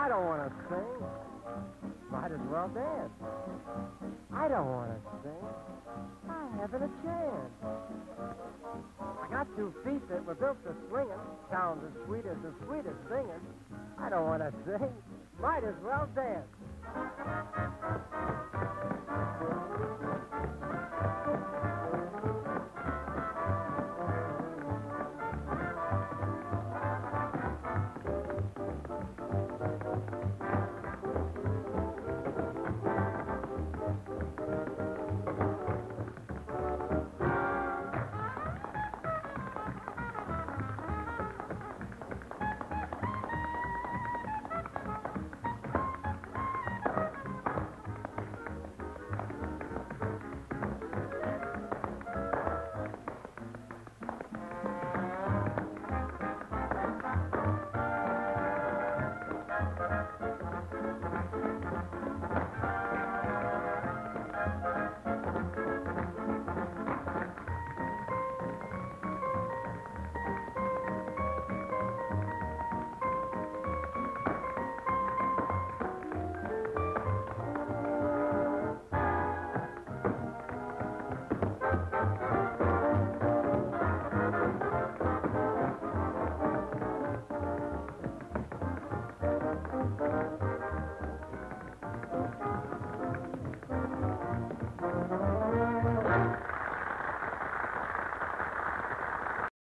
I don't want to sing. Might as well dance. I don't want to sing. I haven't a chance. I got 2 feet that were built for swinging. Sound as sweet as singing. I don't want to sing. Might as well dance.